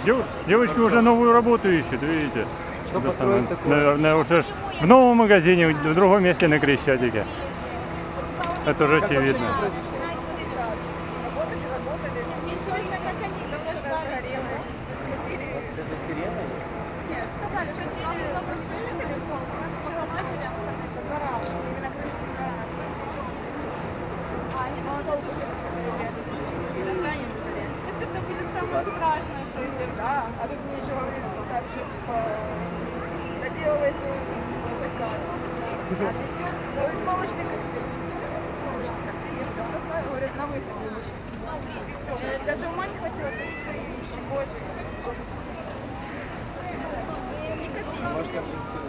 Девочки уже новую работу ищут, видите? Что построить такое? Наверное, уже в новом магазине, в другом месте на Крещатике. Это уже очевидно. Работали. Интересно, как они там разгорелось. Схватили. Это сирена? Нет, схватили разрушители. Загорал. Именно крыша сгорала. А они по толку все схватили. Достанем. Это будет самое страшное, что идет. Да, а тут мне еще говорили, старший доделывай свой заказ. А ты все, молочный коктейль. Молочный коктейль, я все бросаю, говорят, на выход. И все, даже ума не хватило сходить свои вещи, боже. Может, я принесу.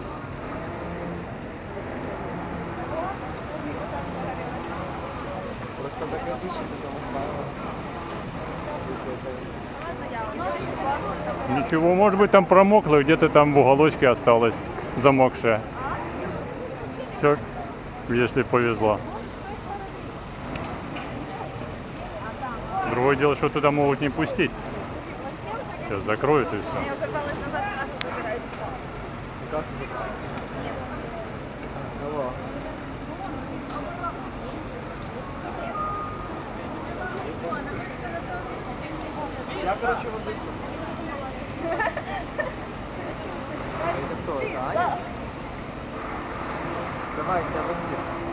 Просто докажи, что ты там оставила. Если это... Ничего, может быть, там промокло, где-то там в уголочке осталось замокшее. Все, если повезло. Другое дело, что туда могут не пустить. Сейчас закроют и все. Я уже бралась назад, кассу собираюсь. Кассу забрать? Кого? Я, короче, возле цума. Это кто? Это Аня? Давайте, обойти.